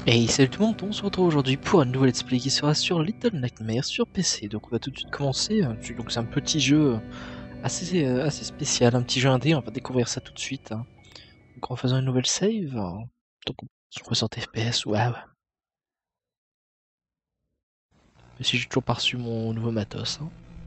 Et salut tout le monde, on se retrouve aujourd'hui pour un nouveau let's play qui sera sur Little Nightmares sur PC. Donc on va tout de suite commencer. Donc c'est un petit jeu assez spécial, un petit jeu indé, on va découvrir ça tout de suite. Donc en faisant une nouvelle save, donc 60 FPS, ouais. Mais si j'ai toujours pas reçu mon nouveau matos.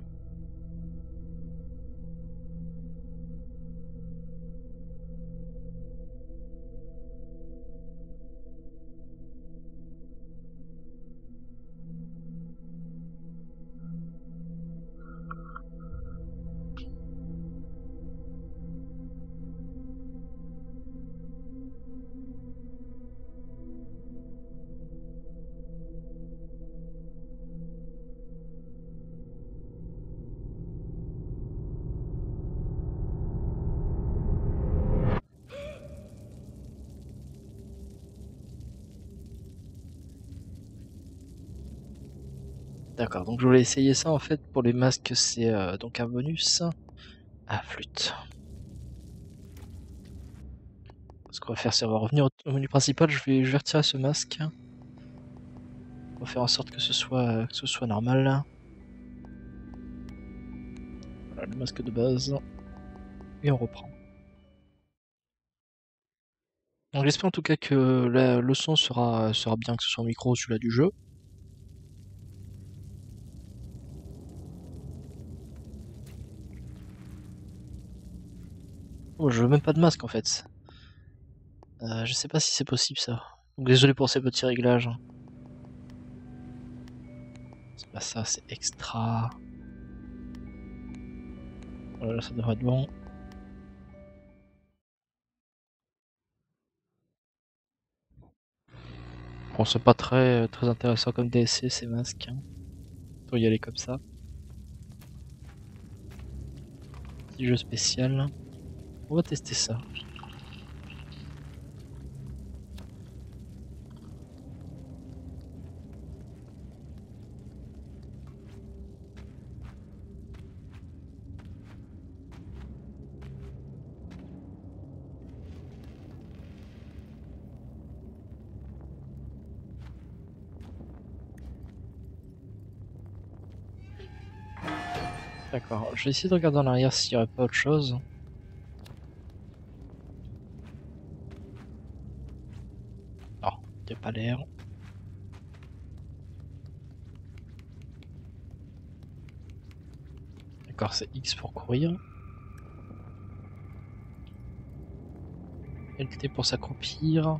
D'accord, donc je voulais essayer ça en fait. Pour les masques, c'est donc un bonus. Ah, flûte. Ce qu'on va faire, c'est on va revenir au menu principal. Je vais retirer ce masque. On va faire en sorte que ce soit normal. Voilà, le masque de base. Et on reprend. Donc j'espère en tout cas que le son sera bien, que ce soit au micro ou celui-là du jeu. Oh, je veux même pas de masque en fait. Je sais pas si c'est possible ça. Donc désolé pour ces petits réglages. C'est pas ça, c'est extra. Voilà, ça devrait être bon. Bon, c'est pas très intéressant comme DSC ces masques. Faut y aller comme ça. Petit jeu spécial. On va tester ça. D'accord, je vais essayer de regarder en arrière s'il y aurait pas autre chose. Non, il n'y a pas l'air. D'accord, c'est X pour courir. LT pour s'accroupir.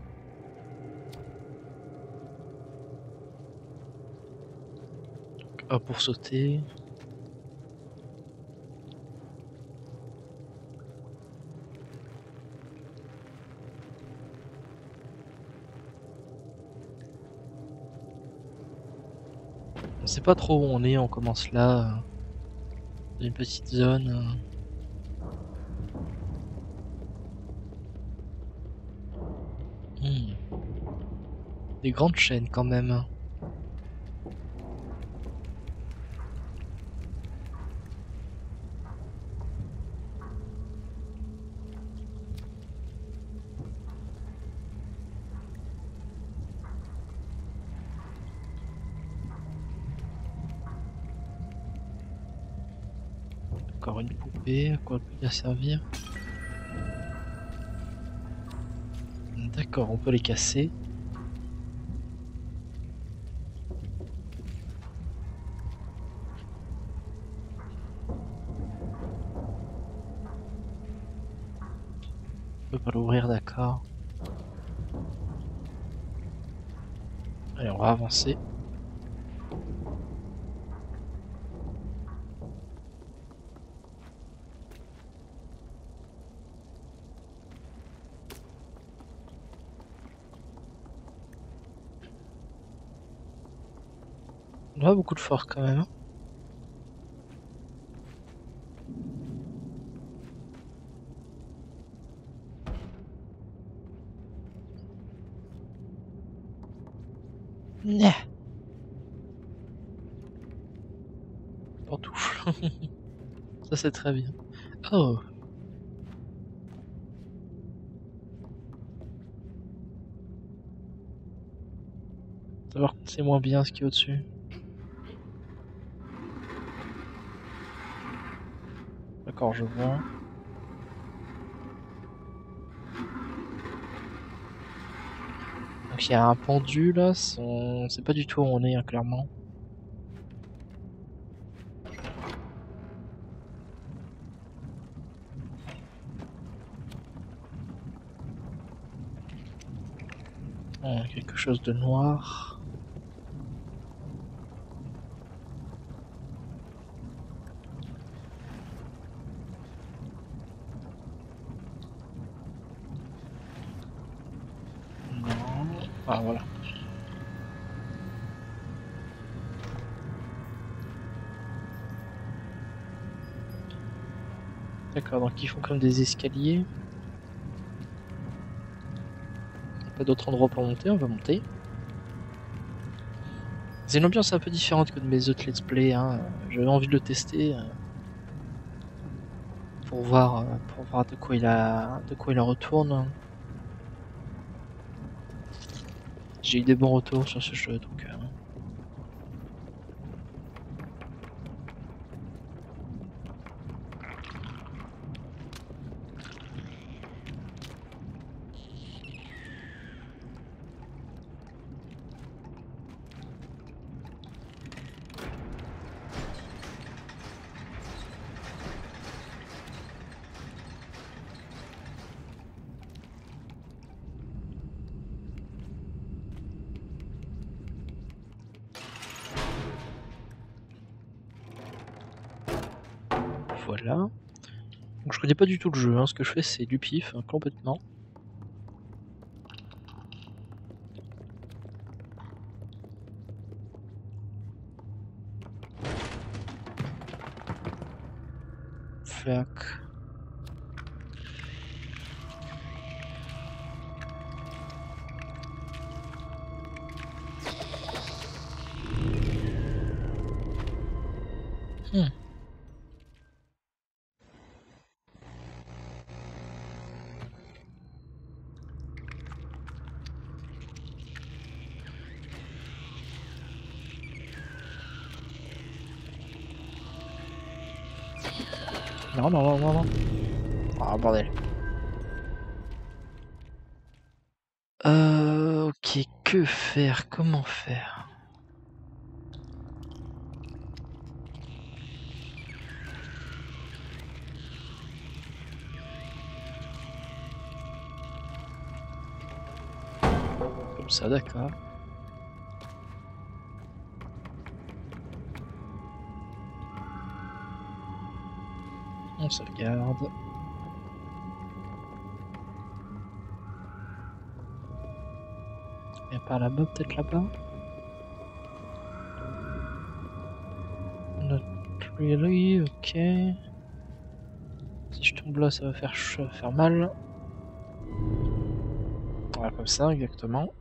A pour sauter. On sait pas trop où on est, on commence là. Dans une petite zone. Des grandes chaînes quand même. Encore une poupée, à quoi elle peut bien servir? D'accord, on peut les casser. On peut pas l'ouvrir, d'accord. Allez, on va avancer. On a beaucoup de force quand même. Nya. Pantoufle. Ça c'est très bien. Oh, Alors que c'est moins bien ce qui est au-dessus. D'accord, je vois. Donc il y a un pendu là, on sait pas du tout où on est, hein, clairement. Quelque chose de noir. Non. Ah voilà. D'accord, donc ils font comme des escaliers. Pas d'autre endroit pour monter, on va monter. C'est une ambiance un peu différente que de mes autres let's play, hein. J'avais envie de le tester pour voir de quoi il en retourne. J'ai eu des bons retours sur ce jeu, donc voilà. Donc je connais pas du tout le jeu, hein. Ce que je fais c'est du pif, hein, complètement. Fuck. Non, non, non, non, non. Ah, bordel. Ok, que faire? Comment faire? Comme ça, d'accord. On sauvegarde. Et par là-bas, peut-être là-bas? Not really, ok. Si je tombe là, ça va faire mal. Voilà, comme ça, exactement.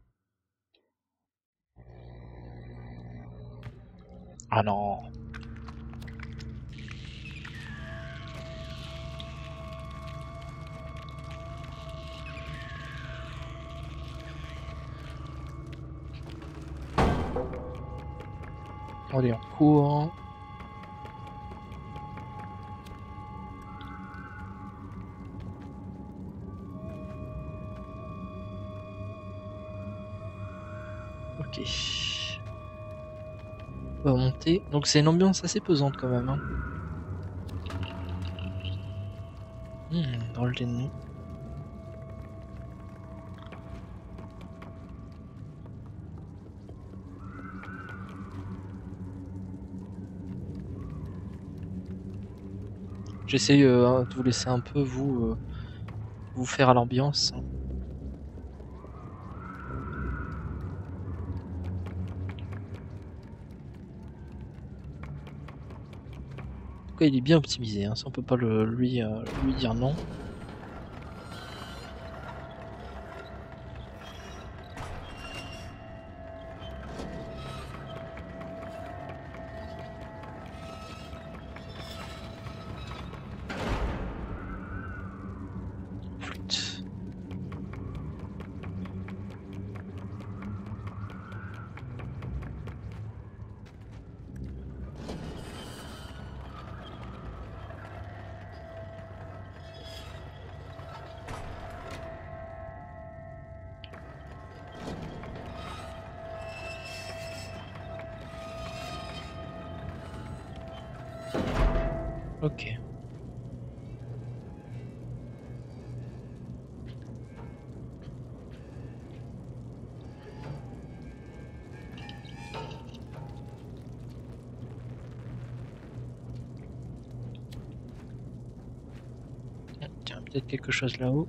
Ah non. Allez, on court. Ok. On va monter. Donc c'est une ambiance assez pesante quand même, hein. Dans l'ennemi. J'essaye de vous laisser un peu vous faire à l'ambiance, hein. En tout cas, il est bien optimisé, hein. Ça on peut pas lui dire non. Flûte. Ok. Tiens, peut-être quelque chose là-haut.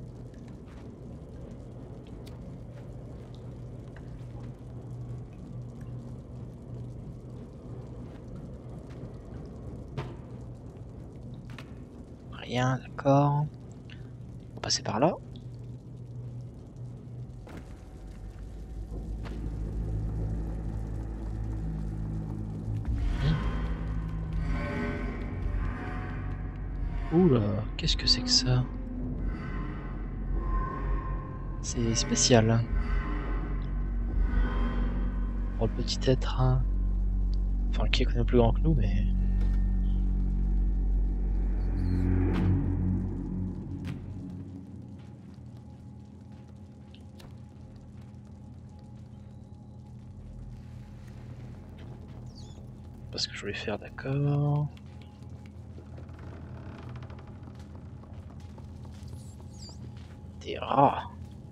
Rien, d'accord. On va passer par là. Oula, qu'est-ce que c'est que ça? C'est spécial, hein. Pour le petit être, hein. Enfin, qui est quand même plus grand que nous, mais... Pas ce que je voulais faire, d'accord. Des rats.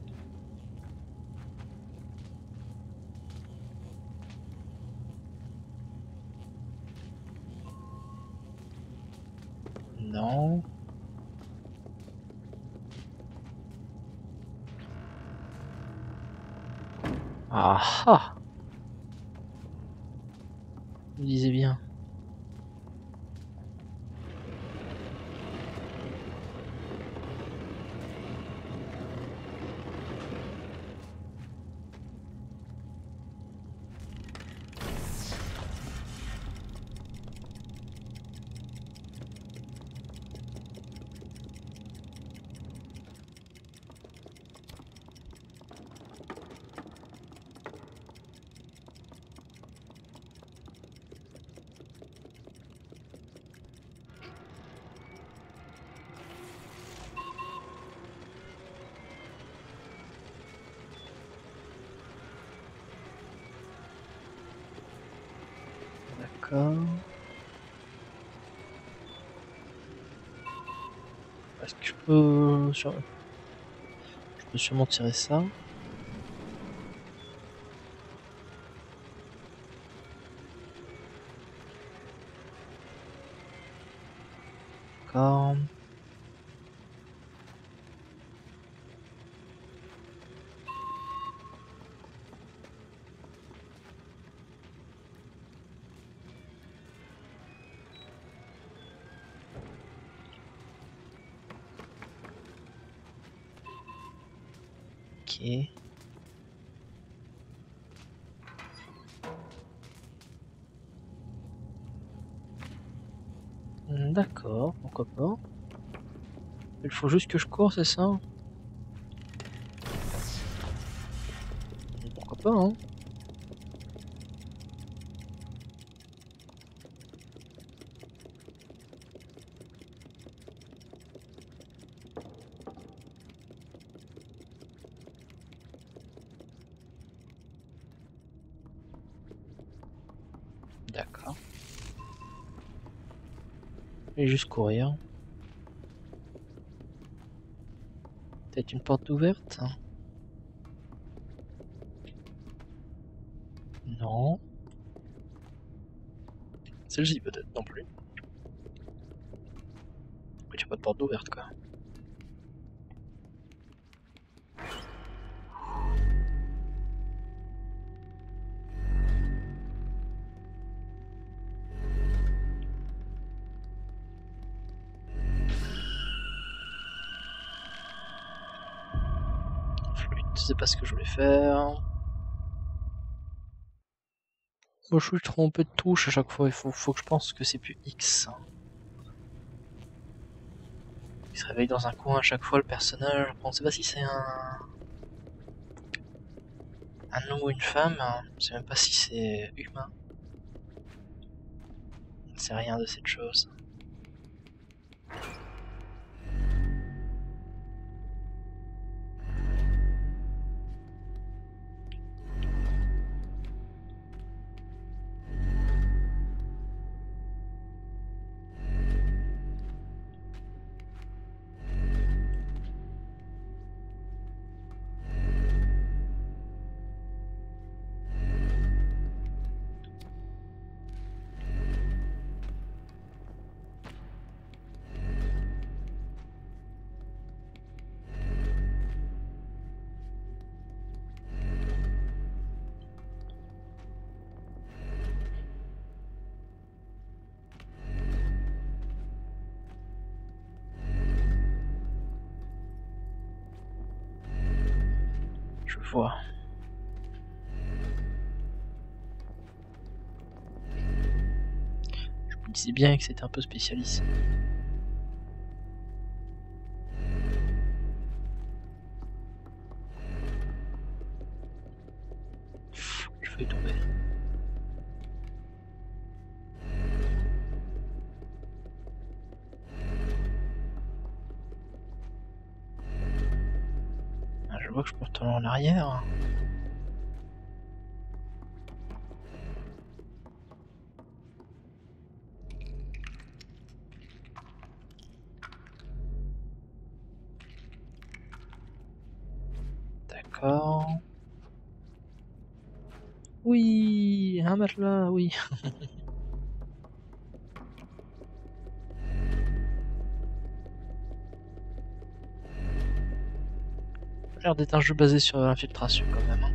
Non. Ah ah! Je me disais bien. D'accord. Est-ce que je peux... Je peux sûrement tirer ça. D'accord. Ok. D'accord, pourquoi pas. Il faut juste que je cours, c'est ça? Pourquoi pas, hein? D'accord. Et juste courir. Peut-être une porte ouverte? Non. Celle-ci peut-être non plus. Mais tu pas de porte ouverte quoi. Flûte, c'est pas ce que je voulais faire. Moi je suis trompé de touche à chaque fois, faut que je pense que c'est plus X. Il se réveille dans un coin à chaque fois le personnage. On sait pas si c'est un homme ou une femme, hein. On sait même pas si c'est humain. On ne sait rien de cette chose. Je vois. Je me disais bien que c'était un peu spécialiste. Je vais tomber. Ah, je vois que je peux retourner en arrière. D'accord. Oui, un matelas, oui. Ça a l'air d'être un jeu basé sur l'infiltration quand même.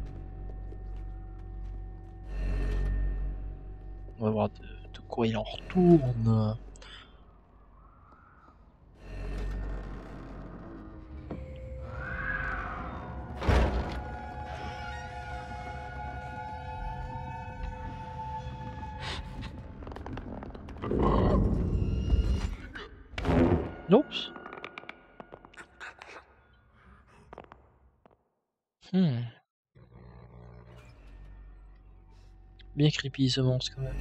On va voir de quoi il en retourne. Oups. Hmm. Bien creepy ce monstre quand même.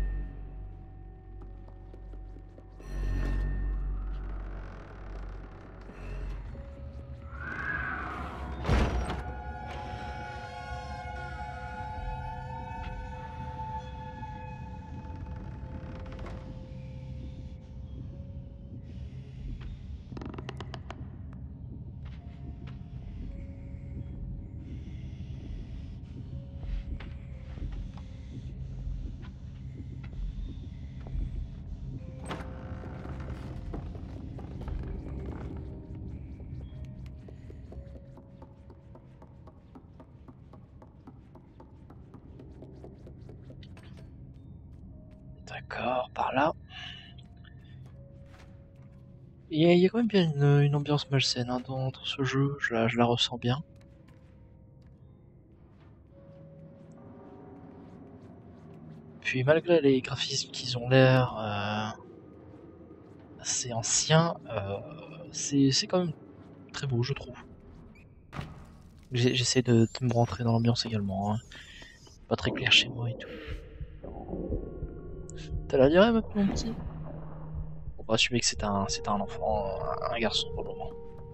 D'accord, par là. Il y a quand même bien une ambiance malsaine hein, dans ce jeu, je la ressens bien. Puis malgré les graphismes qui ont l'air assez anciens, c'est quand même très beau je trouve. J'essaie de me rentrer dans l'ambiance également. Hein. Pas très clair chez moi et tout. T'as la durée maintenant, mon petit? On va assumer que c'est un enfant, un garçon pour le moment.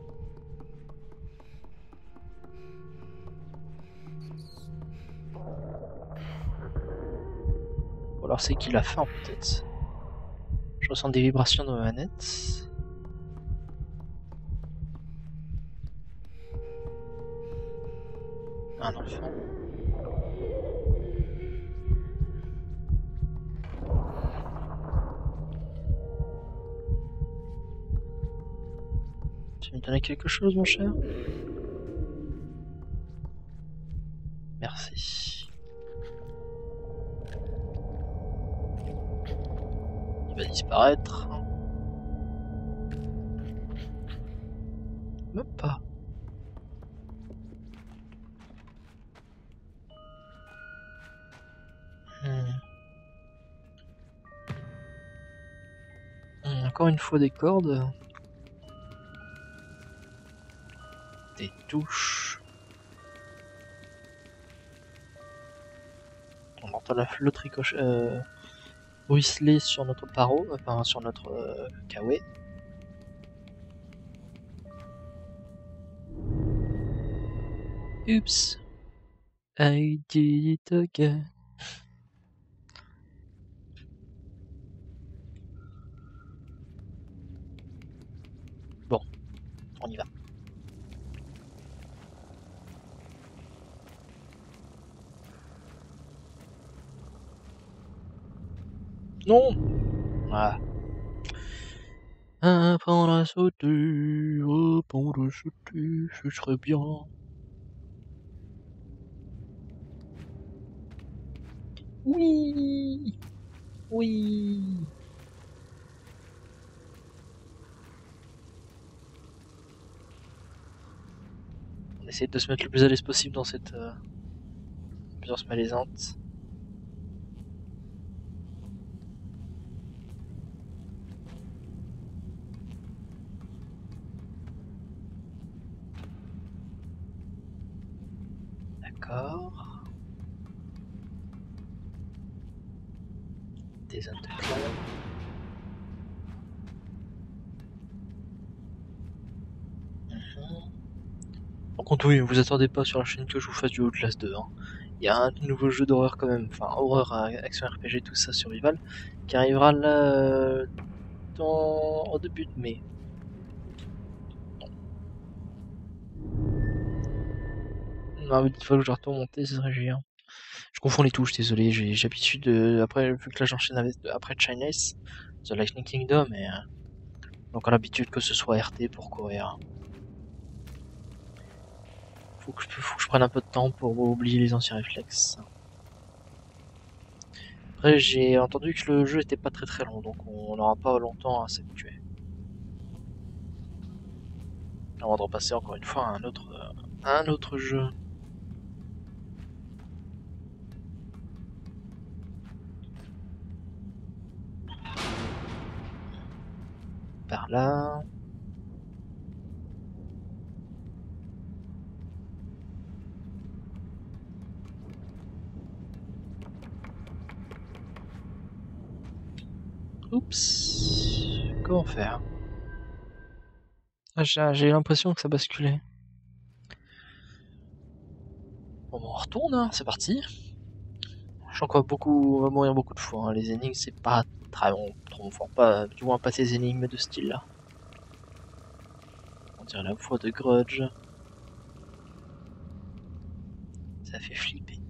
Ou alors c'est qu'il a faim peut-être. Je ressens des vibrations dans ma manette. Un enfant. Tu me donner quelque chose, mon cher? Merci. Il va disparaître. Même pas. Hmm. Encore une fois des cordes. Des touches. On entend le tricochet. Whistler sur notre paro, enfin sur notre kawaii. Oops, I did it again. Bon, on y va. Non. Ah. Apprendre à sauter, apprendre à sauter, ce serait bien. Oui, oui. On essayer de se mettre le plus à l'aise possible dans cette ambiance malaisante. D'accord. Des zones de clan. Par contre, oui, ne vous attendez pas sur la chaîne que je vous fasse du Outlast 2. Hein. Il y a un nouveau jeu d'horreur quand même, enfin horreur, action RPG, tout ça, survival, qui arrivera là au début de mai. Non, mais dites-moi que je retourne monter, ce serait géant. Je confonds les touches, désolé, j'ai l'habitude de. Après, vu que là j'enchaîne après Chinese, The Lightning Kingdom, et donc on a l'habitude que ce soit RT pour courir. Faut que je prenne un peu de temps pour oublier les anciens réflexes. Après, j'ai entendu que le jeu était pas très long, donc on n'aura pas longtemps à s'habituer. Avant de repasser encore une fois à un autre jeu. Par là. Oups. Comment faire? Ah, j'ai l'impression que ça basculait. Bon, on retourne, hein, c'est parti. Je sens qu'on va mourir beaucoup de fois. Hein. Les énigmes, c'est pas très bon, trop fort, pas, du moins pas ces énigmes de style là. On dirait la voix de Grudge. Ça fait flipper.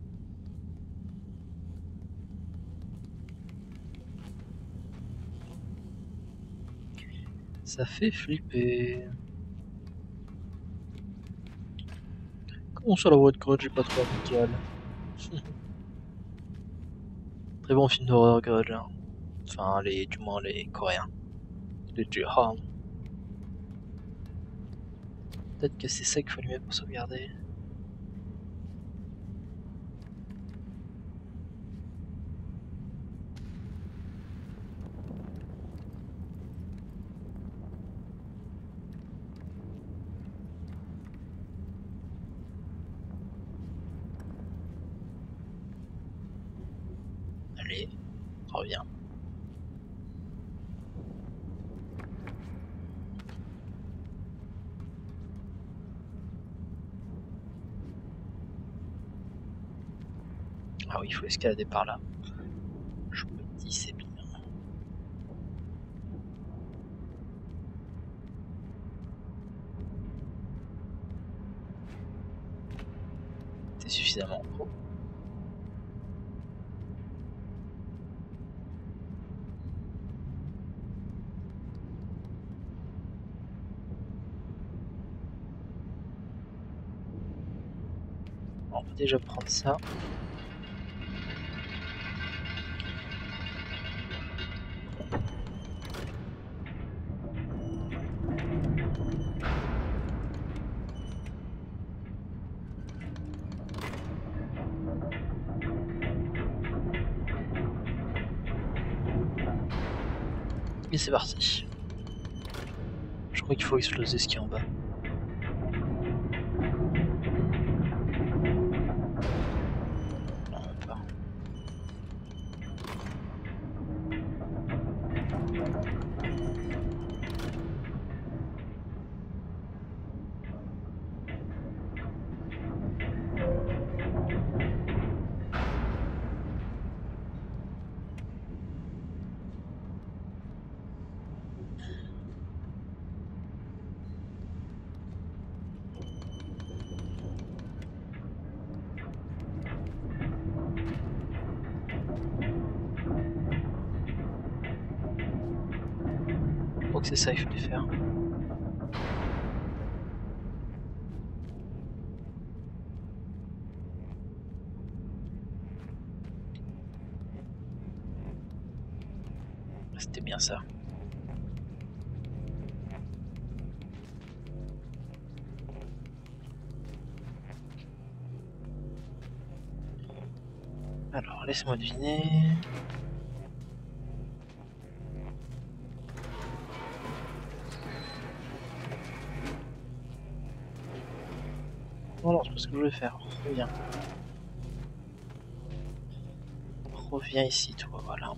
Ça fait flipper. Comment ça la voix de Grudge est pas trop amicale? Très bon film d'horreur Grudge. Hein. Enfin, du moins les coréens. Les J-Han. Peut-être que c'est ça qu'il faut lui mettre pour sauvegarder. Allez, reviens. Ah oui, il faut escalader par là. Je me dis, c'est bien. C'est suffisamment haut. On peut déjà prendre ça. Et c'est parti. Je crois qu'il faut exploser ce qui est en bas. Non, pas. Je crois que c'est ça qu'il fallait faire. C'était bien ça. Alors, laissez-moi deviner. Non, non, c'est pas ce que je voulais faire. Reviens. Reviens ici, toi, voilà.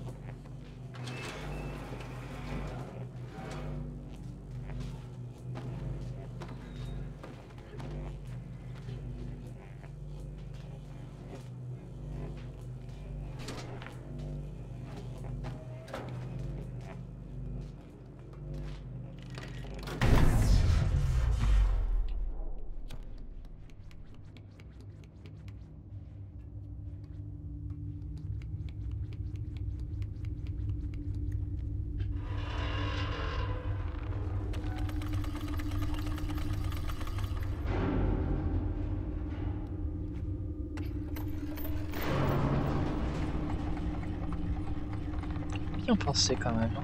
Bien pensé quand même.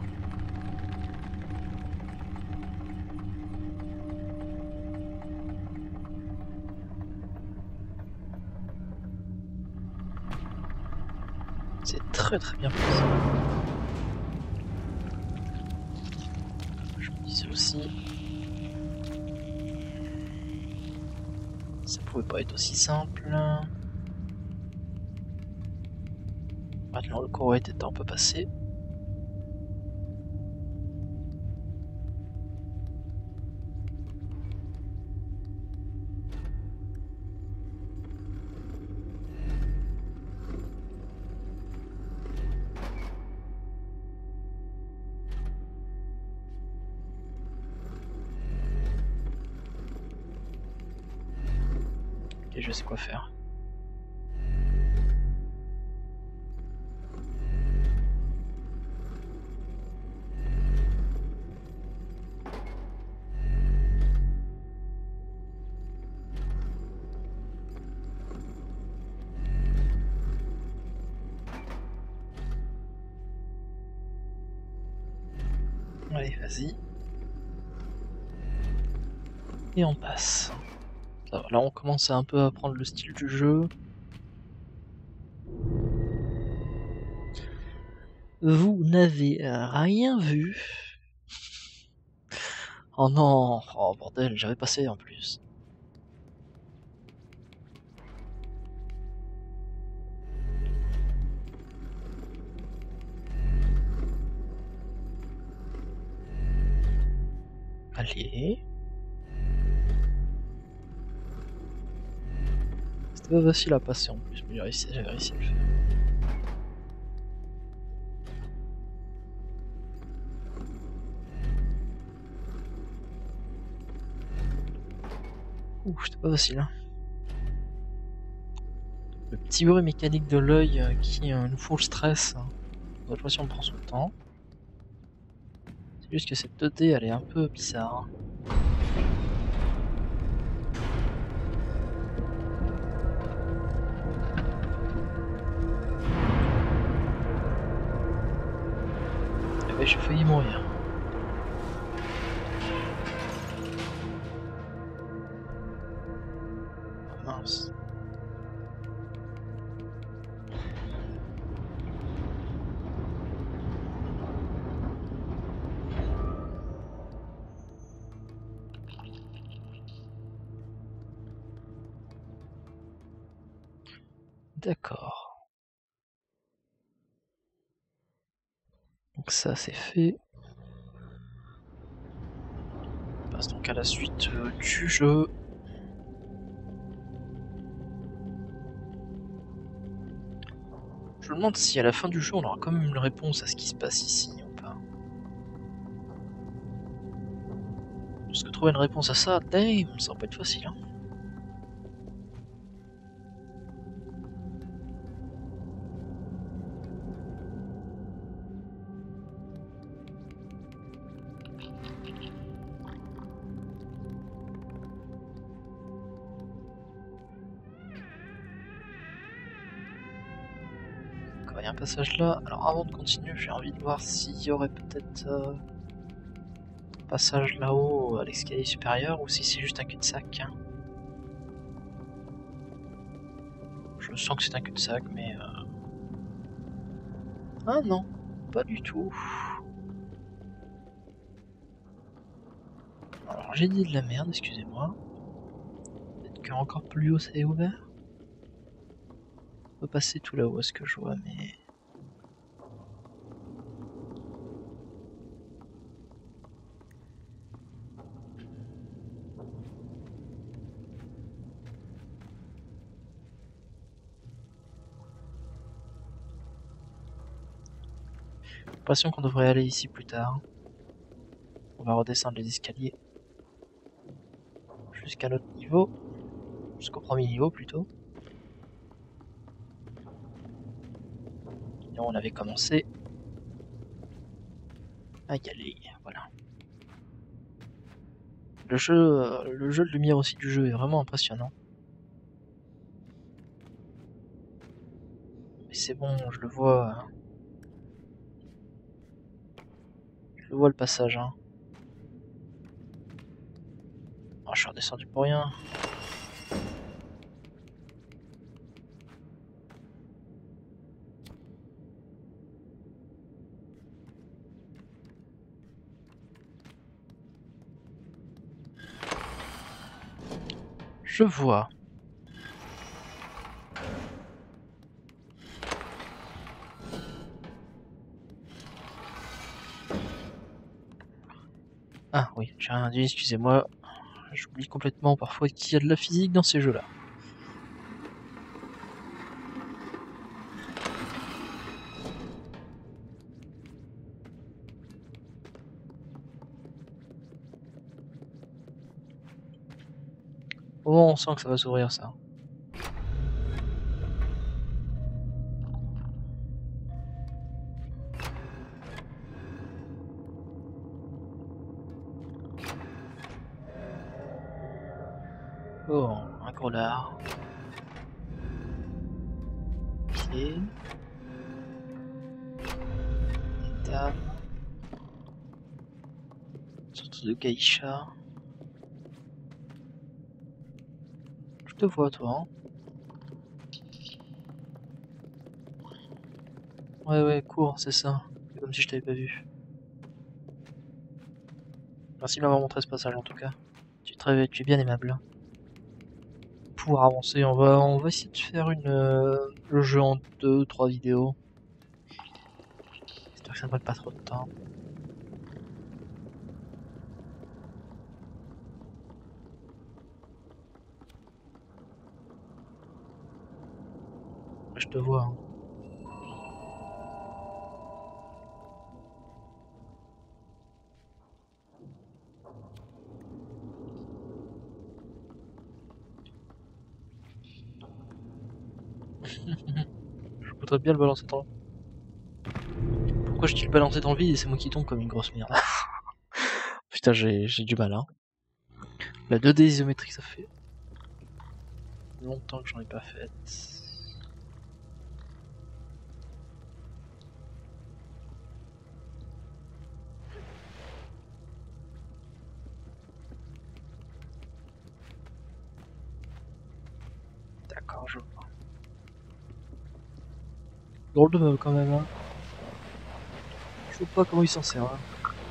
C'est très bien pensé. Je me disais aussi. Ça pouvait pas être aussi simple. Maintenant le Koweït est un peu passé. Et je sais quoi faire. Allez, vas-y. Et on passe. Ça va, là on commence à un peu apprendre le style du jeu. Vous n'avez rien vu. Oh non, oh bordel, j'avais passé en plus. Allez. C'était pas facile à passer en plus, mais j'avais réussi à le faire. Ouh, c'était pas facile. Hein. Le petit bruit mécanique de l'œil qui nous fout le stress. Hein. Cette fois-ci on prend son temps. C'est juste que cette 2D elle est un peu bizarre. Eh ben, j'ai failli mourir. Mince. D'accord. Donc ça c'est fait. On passe donc à la suite du jeu. Je me demande si à la fin du jeu on aura quand même une réponse à ce qui se passe ici ou pas. Parce que trouver une réponse à ça, damn, ça va pas être facile. Hein. Il y a un passage là. Alors avant de continuer, j'ai envie de voir s'il y aurait peut-être un passage là-haut à l'escalier supérieur ou si c'est juste un cul-de-sac. Hein. Je sens que c'est un cul-de-sac, mais Ah non, pas du tout. Alors j'ai dit de la merde, excusez-moi. Peut-être qu'encore plus haut ça est ouvert. On peut passer tout là-haut à ce que je vois, mais... J'ai l'impression qu'on devrait aller ici plus tard. On va redescendre les escaliers. Jusqu'à notre niveau. Jusqu'au premier niveau plutôt. Et on avait commencé à y aller, voilà. Le jeu de lumière aussi du jeu est vraiment impressionnant. Mais c'est bon, je le vois. Je le vois le passage, hein. Oh, je suis redescendu pour rien. Je vois. Ah oui, j'ai rien dit, excusez-moi. J'oublie complètement parfois qu'il y a de la physique dans ces jeux-là. Au moment où on sent que ça va s'ouvrir ça. Oh, un gros lard. Ok. Table. Surtout de geisha. Je te vois toi, hein. Ouais ouais, cours, c'est ça. C'est comme si je t'avais pas vu. Merci de m'avoir montré ce passage en tout cas. Tu es bien aimable. Pour avancer, on va essayer de faire le jeu en 2-3 vidéos. J'espère que ça ne prenne pas trop de temps. Je te vois, hein. Je voudrais bien le balancer dans... Pourquoi je dis le balancer dans le vide et c'est moi qui tombe comme une grosse merde. Putain, j'ai du mal, hein. La 2D isométrique, ça fait longtemps que j'en ai pas fait. D'accord, je vois. Drôle de meuble quand même, hein. Je vois pas comment il s'en sert, hein.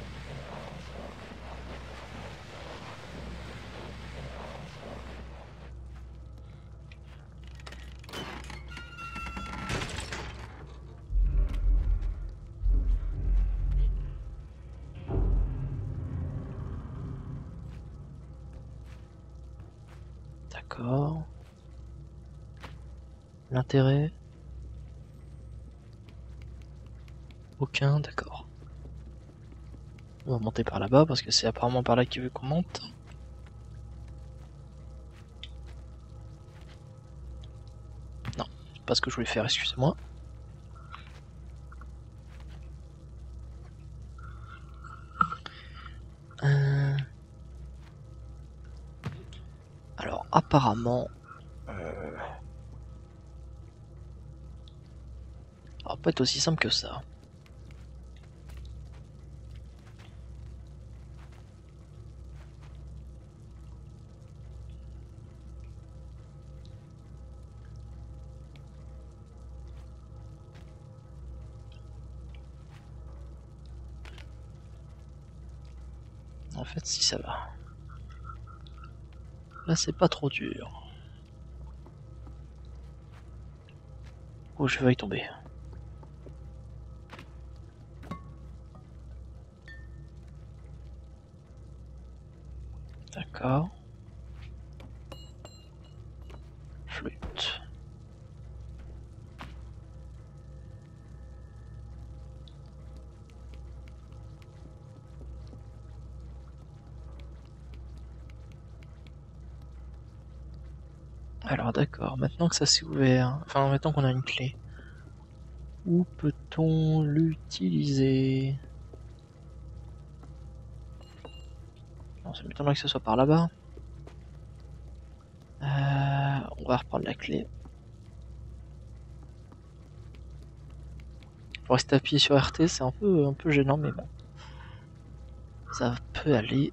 D'accord. L'intérêt? Aucun, d'accord. On va monter par là-bas parce que c'est apparemment par là qu'il veut qu'on monte. Non, c'est pas ce que je voulais faire, excusez-moi. Alors, apparemment... ça va pas être aussi simple que ça. En fait, si ça va. Là, c'est pas trop dur. Oh, je vais y tomber. D'accord. Flûte. Alors d'accord, maintenant que ça s'est ouvert, enfin maintenant qu'on a une clé, où peut-on l'utiliser? Non, ça m'étonnerait que ce soit par là-bas. On va reprendre la clé. Faut rester appuyé sur RT, c'est un peu gênant, mais bon. Ça peut aller.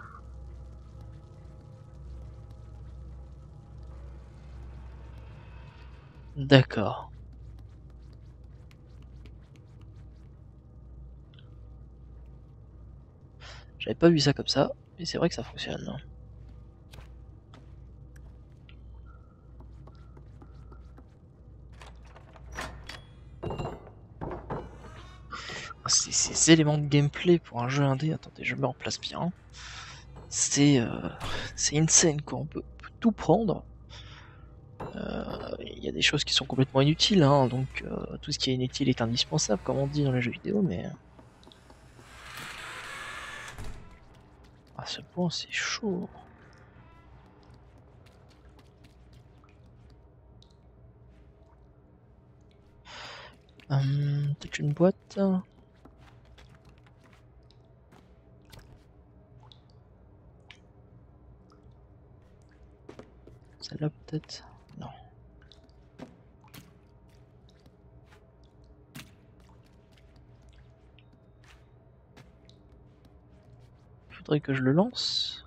D'accord. J'avais pas vu ça comme ça, mais c'est vrai que ça fonctionne. Ces éléments de gameplay pour un jeu indé, attendez, je me remplace bien. C'est insane quoi, on peut tout prendre. Il y a des choses qui sont complètement inutiles, hein, donc tout ce qui est inutile est indispensable, comme on dit dans les jeux vidéo, mais à ce point c'est chaud. Peut-être une boîte. Celle-là peut-être. Non. Faudrait que je le lance.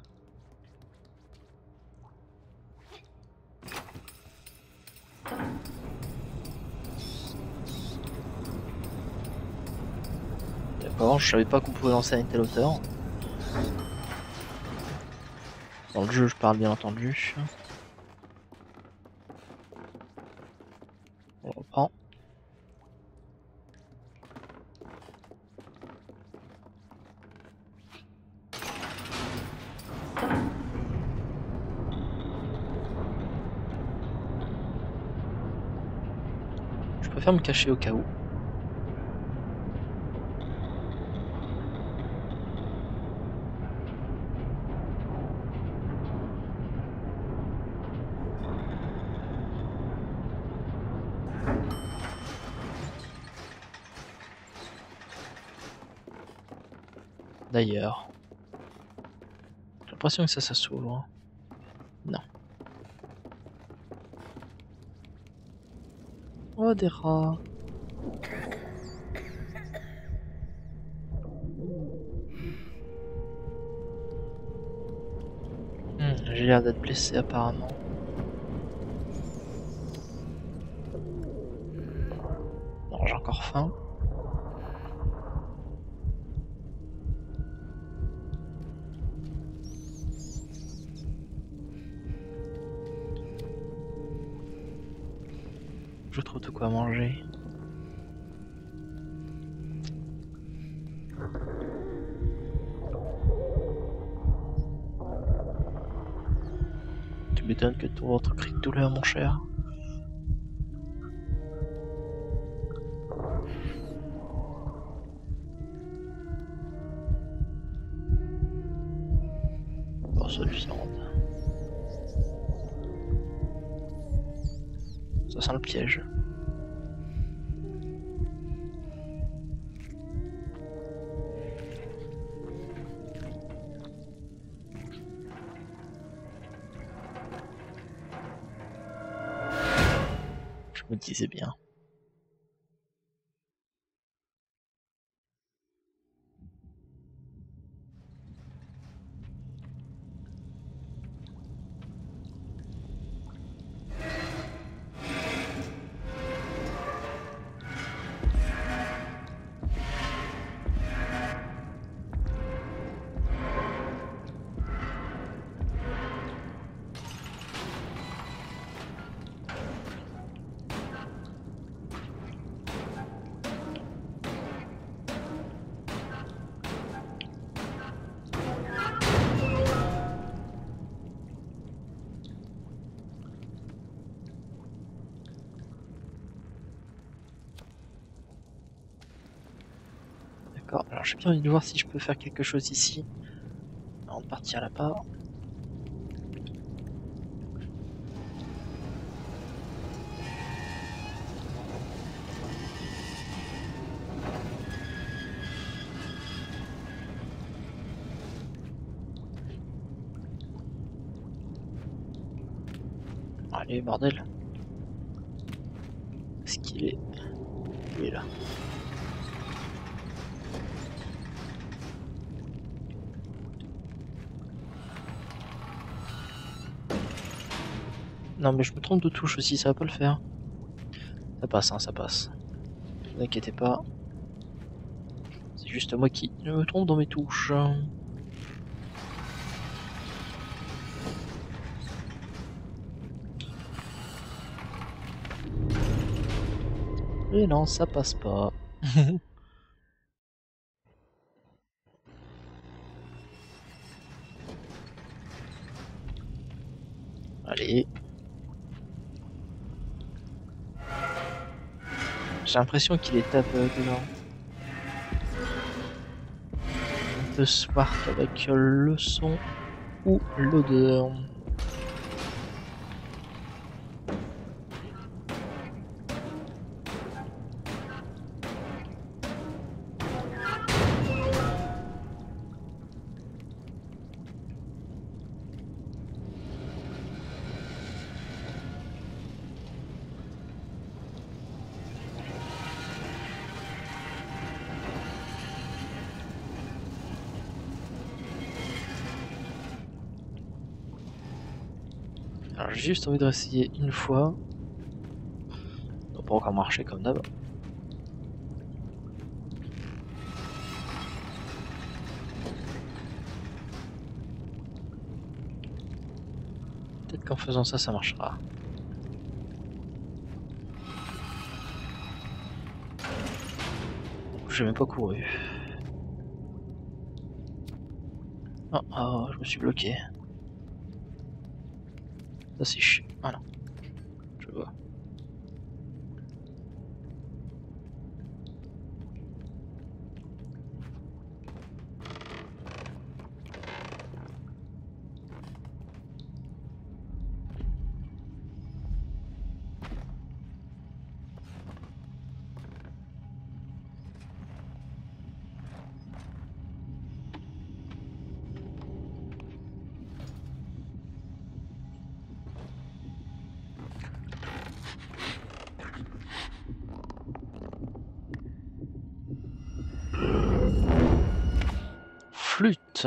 D'accord, je savais pas qu'on pouvait lancer à une telle hauteur. Dans le jeu, je parle bien entendu. On reprend. Je préfère me cacher au cas où. D'ailleurs, j'ai l'impression que ça s'ouvre. Non. Oh, des rats. J'ai l'air d'être blessé apparemment. Non, j'ai encore faim. Je trouve de quoi manger. Tu m'étonnes que ton ventre crie de douleur, mon cher. Bon, ça lui viande. Ça sent le piège. Je me disais bien. D'accord, alors j'ai bien envie de voir si je peux faire quelque chose ici. Avant de partir là-bas. Allez, bordel. Est-ce qu'il est... Il est là. Non mais je me trompe de touche aussi, ça va pas le faire. Ça passe, hein, ça passe. Ne vous inquiétez pas. C'est juste moi qui me trompe dans mes touches. Et non, ça passe pas. Allez. J'ai l'impression qu'il est dedans. On peut se voir avec le son ou l'odeur. Alors j'ai juste envie de réessayer une fois. Ça va pas encore marcher comme d'hab. Peut-être qu'en faisant ça, ça marchera. J'ai même pas couru. Oh, oh, je me suis bloqué. Ça c'est chiant. Voilà. Je vois. Flûte.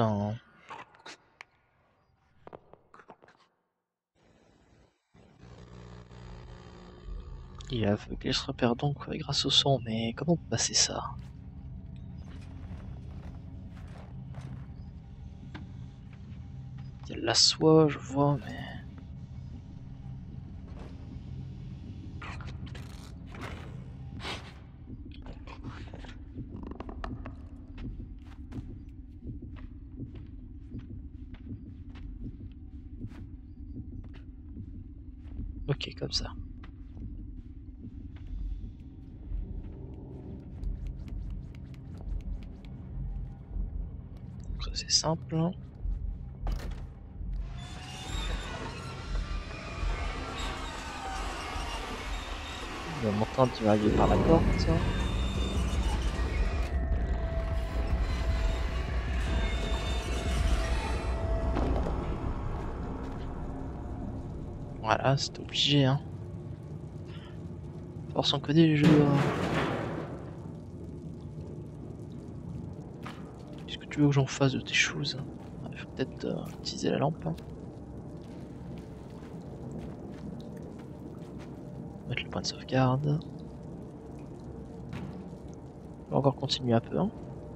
Il est aveuglé, se repère donc grâce au son, mais comment passer ça? Il y a de la soie, je vois, mais... Ok, comme ça. Donc ça c'est simple. Il va monter un petit peu arriver par la porte. Voilà, c'est obligé, hein. Force on connaît les jeux. Qu'est-ce que tu veux que j'en fasse de tes choses? Il faut peut-être utiliser la lampe. Hein. Mettre le point de sauvegarde. On va encore continuer un peu. Hein.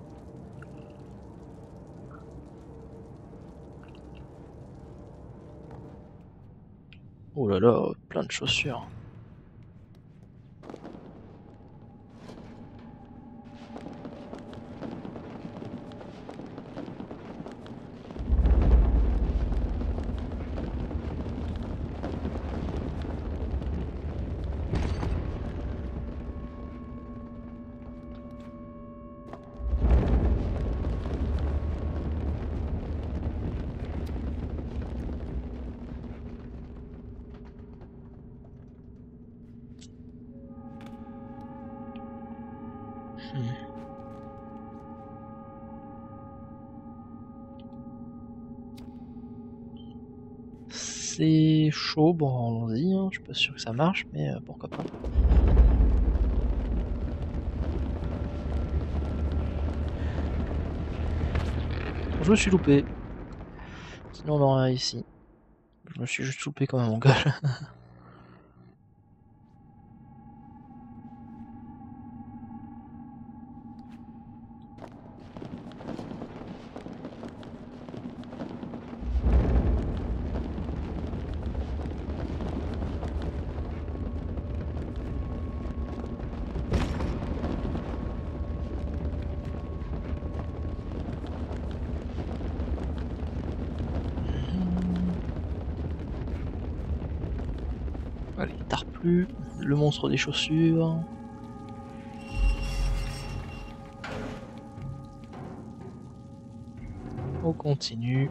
Oh là là, plein de chaussures. c'est chaud, bon allons-y, hein. Je suis pas sûr que ça marche, mais pourquoi pas. Je me suis loupé. Sinon on aurait réussi. Je me suis juste loupé comme un mongol. Allez, tarde plus. Le monstre des chaussures. On continue.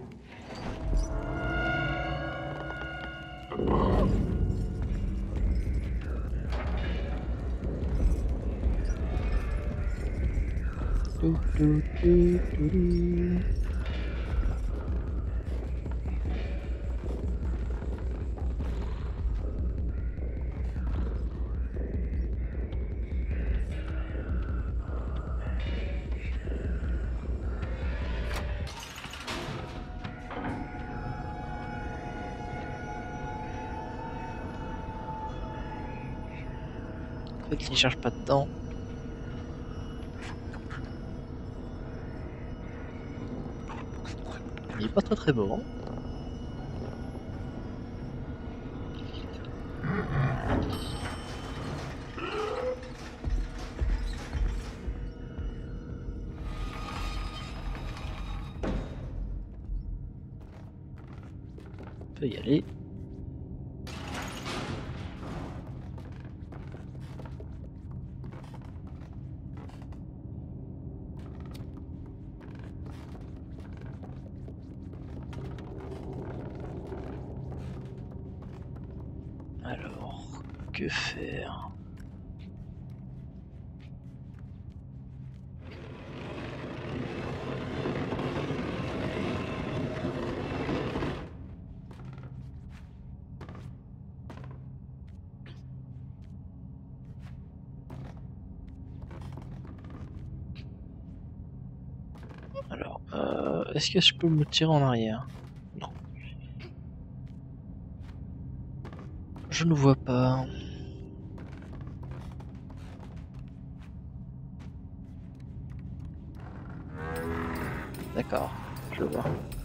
En fait, il cherche pas dedans. Il est pas très bon. On peut y aller. Alors, que faire? Alors, est-ce que je peux me tirer en arrière? Non. Je ne vois pas. D'accord, je vois.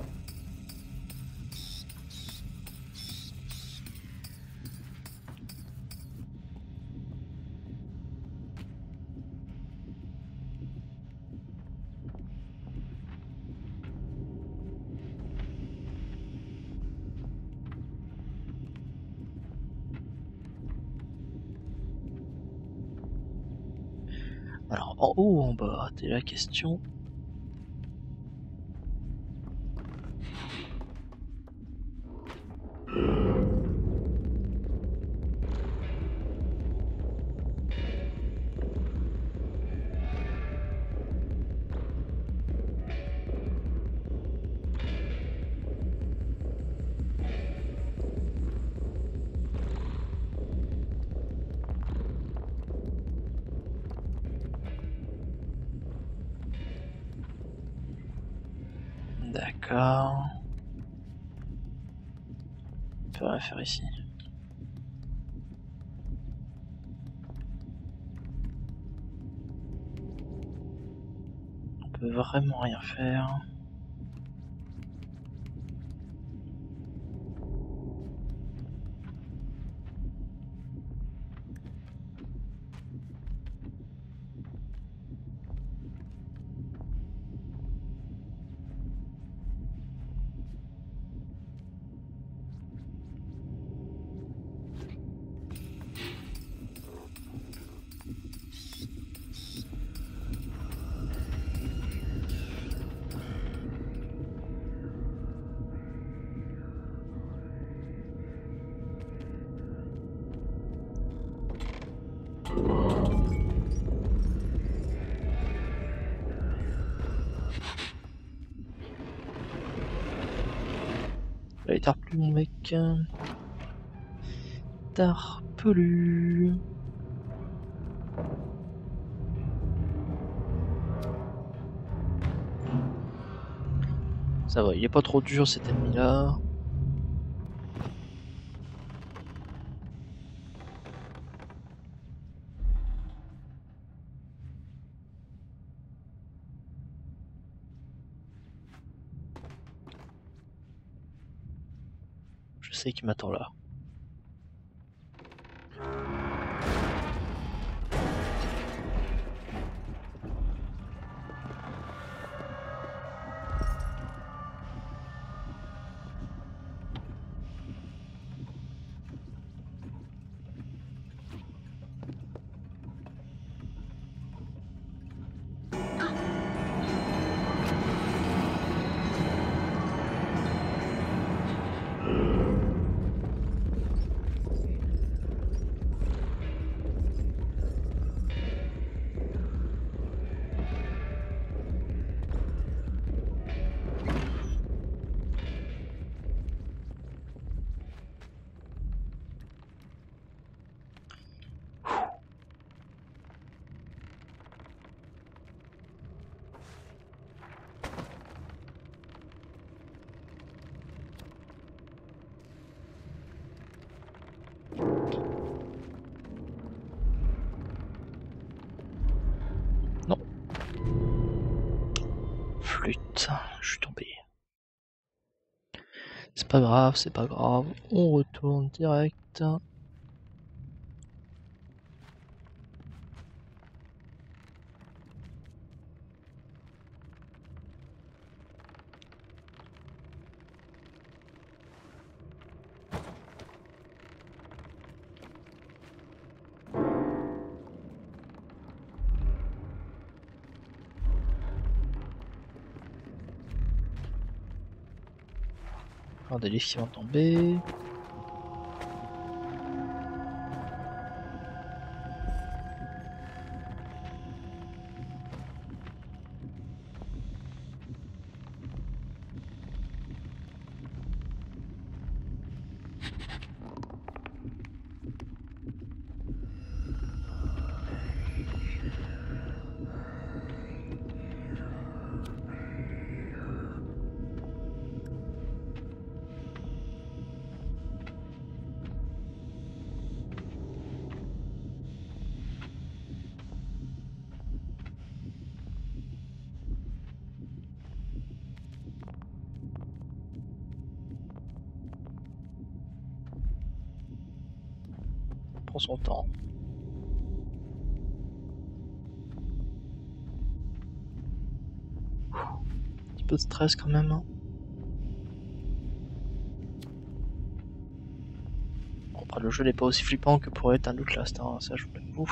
Alors, en haut ou en bas, c'est la question. D'accord. On peut rien faire ici. On peut vraiment rien faire. Allez, Tarpelu mon mec. Tarpelu. Ça va, il est pas trop dur cet ennemi là. Je sais qu'il m'attend là. Non. Flûte, je suis tombé. C'est pas grave, c'est pas grave. On retourne direct. Alors des livres qui vont tomber. Prend son temps. Un petit peu de stress quand même. Hein. Bon, après le jeu n'est pas aussi flippant que pourrait être un Outlast, hein. Ça je vous l'avoue.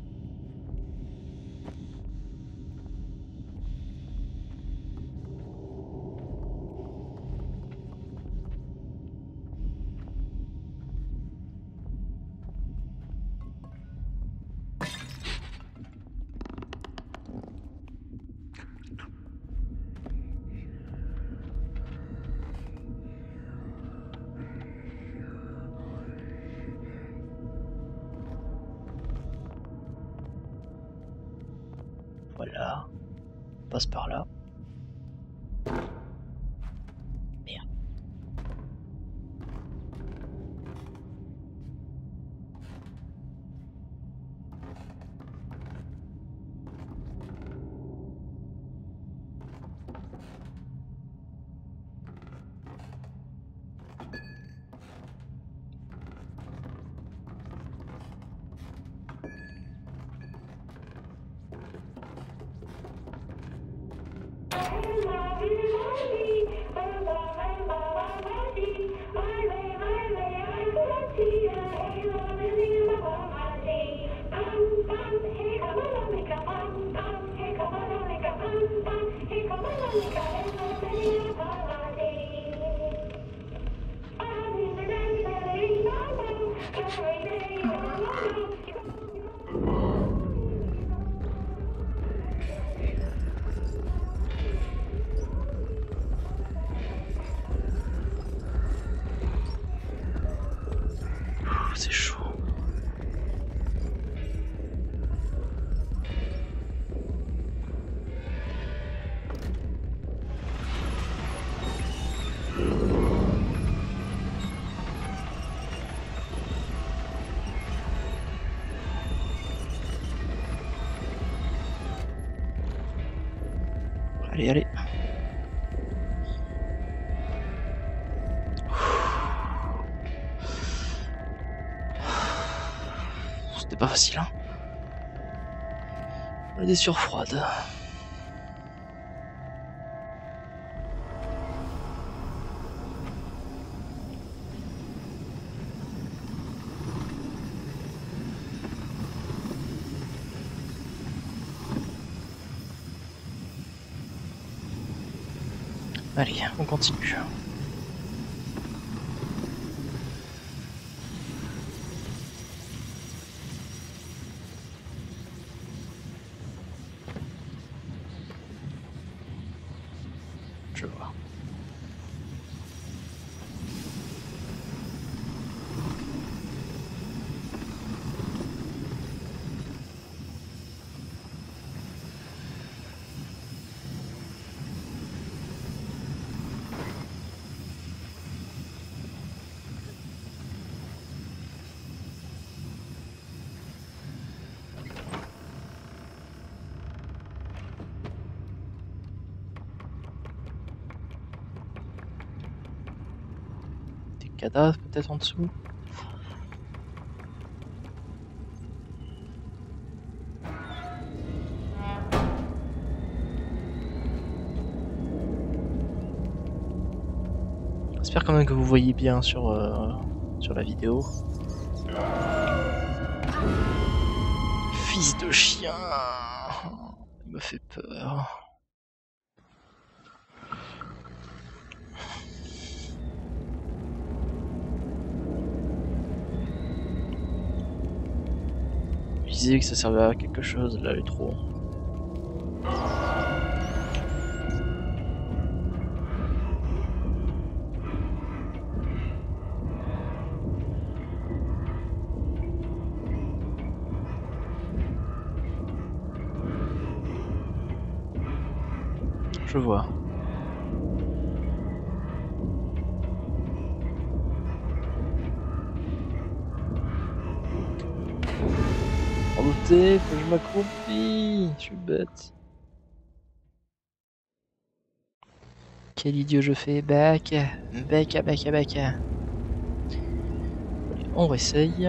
Voilà, on passe par là. Merde. Allez, allez. C'était pas facile, hein. On a des surfroides. Allez, on continue. Je vois. Des cadavres peut-être en dessous. J'espère quand même que vous voyez bien sur la vidéo. Fils de chien, il me fait peur. Je disais que ça servait à quelque chose, là, les trous. Je vois. En douter, faut que je m'accroupis. Je suis bête. Quel idiot je fais. Bac. Bac. Allez, on réessaye.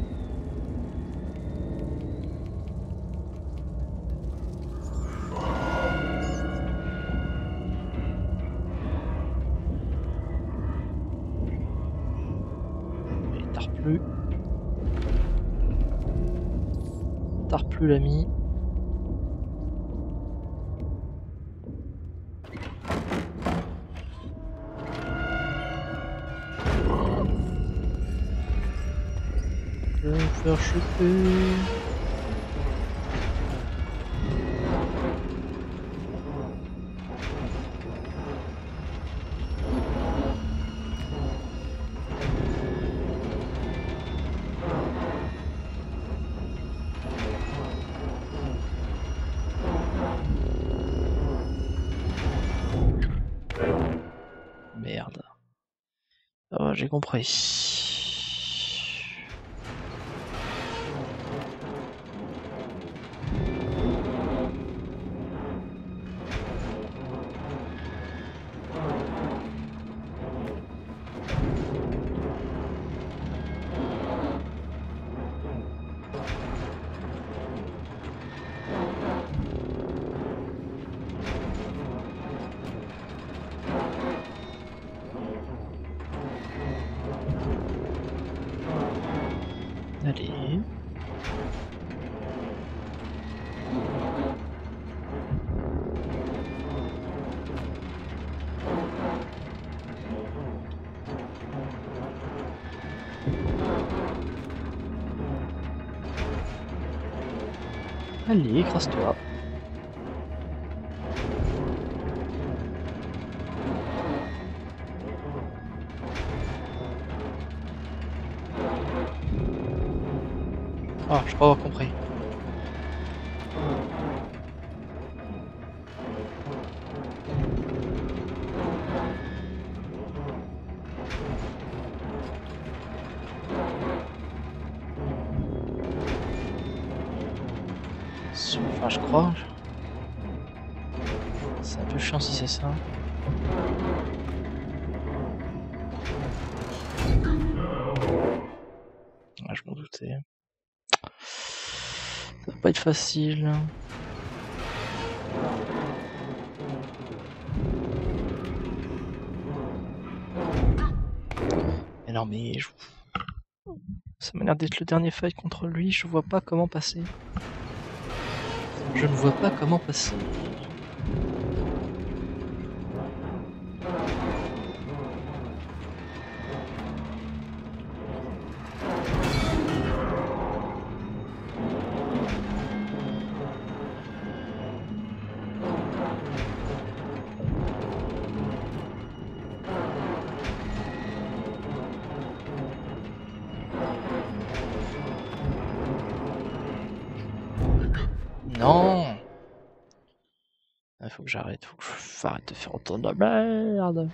Tarde plus l'ami. Je vais me faire choper. Merde. Oh, j'ai compris. Allez. Allez, écrase-toi. Ah, je crois avoir compris. Enfin, je crois. C'est un peu chiant si c'est ça. Ah, je m'en doutais. Ça va pas être facile. Mais non, mais ça m'a l'air d'être le dernier fight contre lui, je vois pas comment passer. Je ne vois pas comment passer. Non! Il faut que j'arrête, faut que je arrête de faire autant de merde.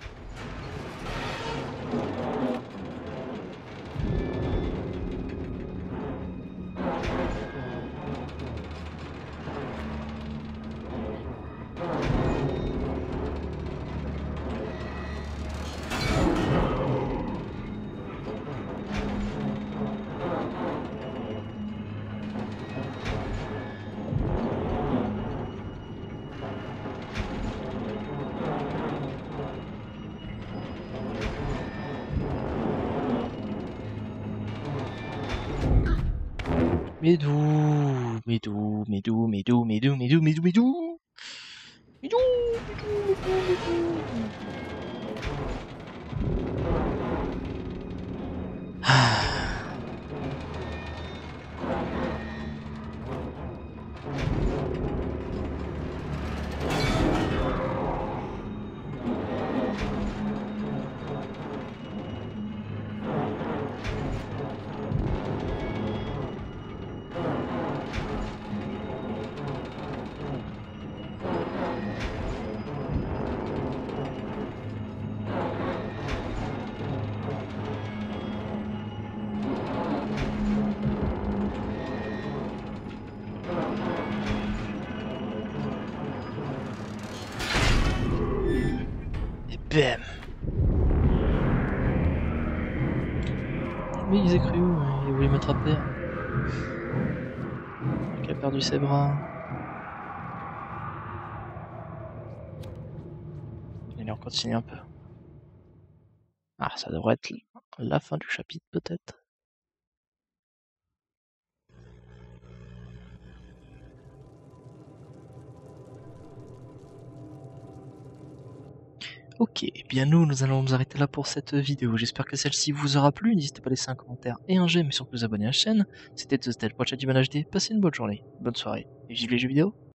Mais d'où? Mais d'où? Mais d'où? Mais d'où? Mais d'où? Mais d'où? Mais d'où? Mais d'où? Mais d'où? Ah. Et bam! Mais il s'est cru où? Il voulait m'attraper. Il a perdu ses bras. Allez, on continue un peu. Ah, ça devrait être la fin du chapitre, peut-être. Ok, eh bien nous allons nous arrêter là pour cette vidéo. J'espère que celle-ci vous aura plu. N'hésitez pas à laisser un commentaire et un j'aime et surtout vous abonner à la chaîne. C'était TheStel pour le chat du HD. Passez une bonne journée, bonne soirée et vive les jeux vidéo.